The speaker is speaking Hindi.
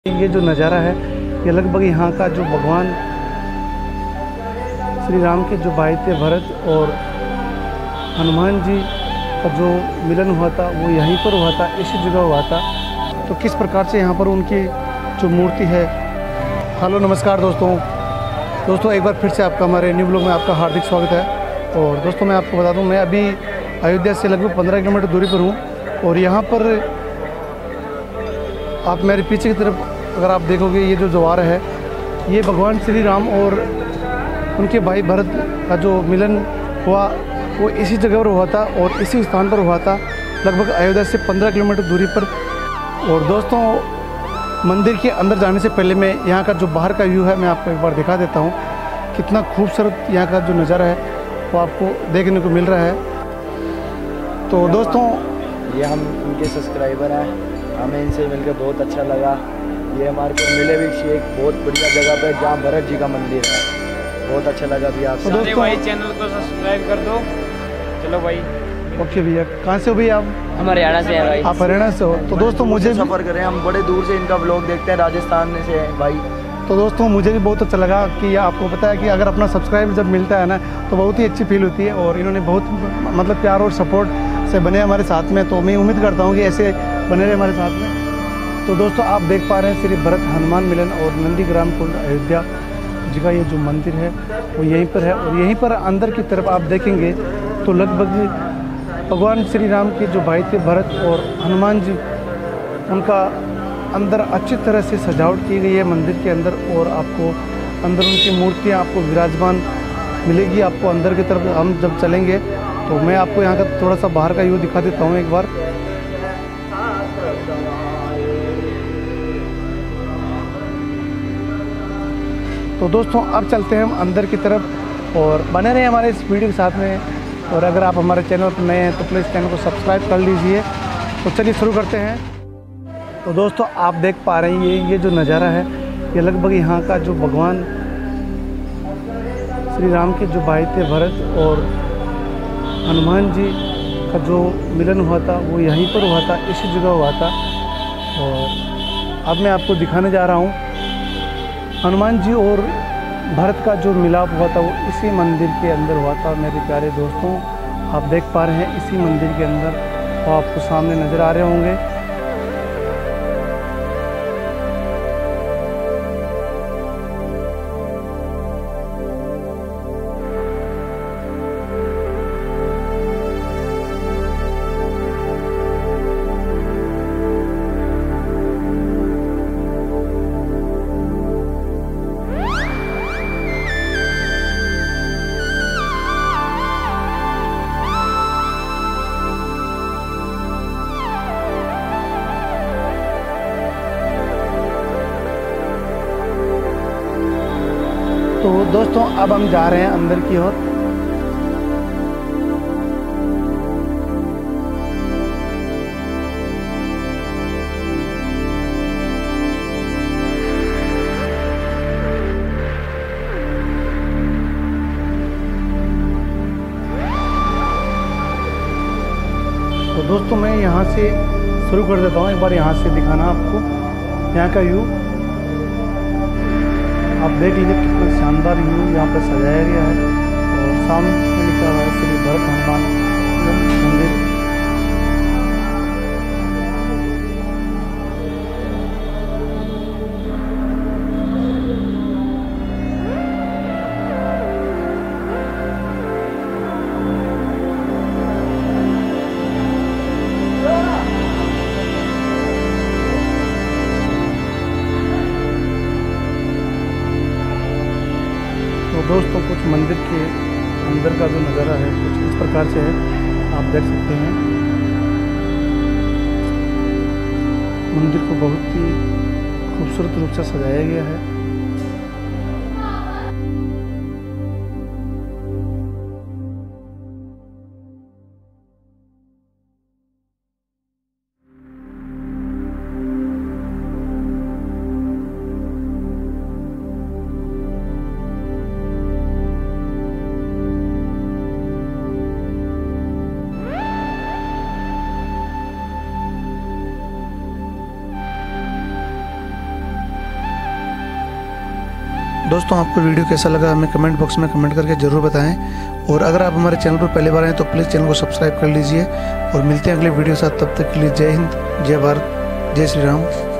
ये जो नज़ारा है ये लगभग यहाँ का जो भगवान श्री राम के जो भाई थे भरत और हनुमान जी का जो मिलन हुआ था वो यहीं पर हुआ था, इसी जगह हुआ था। तो किस प्रकार से यहाँ पर उनकी जो मूर्ति है। हेलो नमस्कार दोस्तों एक बार फिर से आपका हमारे न्यू ब्लॉग में आपका हार्दिक स्वागत है। और दोस्तों मैं आपको बता दूँ, मैं अभी अयोध्या से लगभग 15 किलोमीटर दूरी पर हूँ और यहाँ पर आप मेरे पीछे की तरफ अगर आप देखोगे ये जो ज्वार है ये भगवान श्री राम और उनके भाई भरत का जो मिलन हुआ वो इसी जगह पर हुआ था और इसी स्थान पर हुआ था, लगभग अयोध्या से 15 किलोमीटर दूरी पर। और दोस्तों मंदिर के अंदर जाने से पहले मैं यहाँ का जो बाहर का व्यू है मैं आपको एक बार दिखा देता हूँ। कितना खूबसूरत यहाँ का जो नज़ारा है वो आपको देखने को मिल रहा है। तो दोस्तों ये हम उनके सब्सक्राइबर हैं, हमें इनसे मिलकर बहुत अच्छा लगा। ये हमारे को मिले भी एक बहुत बढ़िया जगह पे जहाँ भरत जी का मंदिर है, बहुत अच्छा लगा भी आप। तो दोस्तों भाई चैनल को सब्सक्राइब कर दो। चलो भाई। ओके भैया, कहाँ से हो भैया आप? हम हरियाणा से हैं भाई। आप हरियाणा से हो? तो दोस्तों मुझे सफ़र करें, हम बड़े दूर से इनका ब्लॉग देखते हैं, राजस्थान से हैं भाई। तो दोस्तों मुझे भी बहुत अच्छा लगा कि आपको पता है कि अगर अपना सब्सक्राइब जब मिलता है ना तो बहुत ही अच्छी फील होती है। और इन्होंने बहुत मतलब प्यार और सपोर्ट से बने हमारे साथ में, तो मैं उम्मीद करता हूँ कि ऐसे बने रहे हमारे साथ में। तो दोस्तों आप देख पा रहे हैं श्री भरत हनुमान मिलन और नंदीग्राम कुंड अयोध्या जी का ये जो मंदिर है वो यहीं पर है। और यहीं पर अंदर की तरफ आप देखेंगे तो लगभग भगवान श्री राम के जो भाई थे भरत और हनुमान जी, उनका अंदर अच्छी तरह से सजावट की गई है मंदिर के अंदर। और आपको अंदर उनकी मूर्तियाँ आपको विराजमान मिलेगी। आपको अंदर की तरफ हम जब चलेंगे तो मैं आपको यहाँ का थोड़ा सा बाहर का व्यू दिखा देता हूँ एक बार। तो दोस्तों अब चलते हैं हम अंदर की तरफ और बने रहे हमारे इस वीडियो के साथ में। और अगर आप हमारे चैनल पर नए हैं तो प्लीज़ चैनल को सब्सक्राइब कर लीजिए। तो चलिए शुरू करते हैं। तो दोस्तों आप देख पा रहे हैं ये जो नज़ारा है ये लगभग यहाँ का जो भगवान श्री राम के जो भाई थे भरत और हनुमान जी का जो मिलन हुआ था वो यहीं पर हुआ था, इसी जगह हुआ था। और अब मैं आपको दिखाने जा रहा हूँ हनुमान जी और भरत का जो मिलाप हुआ था वो इसी मंदिर के अंदर हुआ था। मेरे प्यारे दोस्तों आप देख पा रहे हैं इसी मंदिर के अंदर, वो आपको सामने नज़र आ रहे होंगे। तो दोस्तों अब हम जा रहे हैं अंदर की ओर। तो दोस्तों मैं यहाँ से शुरू कर देता हूँ, एक बार यहाँ से दिखाना आपको यहाँ का व्यू। आप देख लीजिए कितना शानदार व्यू यहाँ पर सजाया गया है। और सामने लिखा हुआ है श्री भरत हनुमान मंदिर। तो दोस्तों कुछ मंदिर के अंदर का जो नज़ारा है कुछ इस प्रकार से है, आप देख सकते हैं। मंदिर को बहुत ही खूबसूरत रूप से सजाया गया है। दोस्तों आपको वीडियो कैसा लगा हमें कमेंट बॉक्स में कमेंट करके ज़रूर बताएं। और अगर आप हमारे चैनल पर पहली बार आए तो प्लीज़ चैनल को सब्सक्राइब कर लीजिए। और मिलते हैं अगले वीडियो के साथ, तब तक के लिए जय हिंद, जय भारत, जय श्री राम।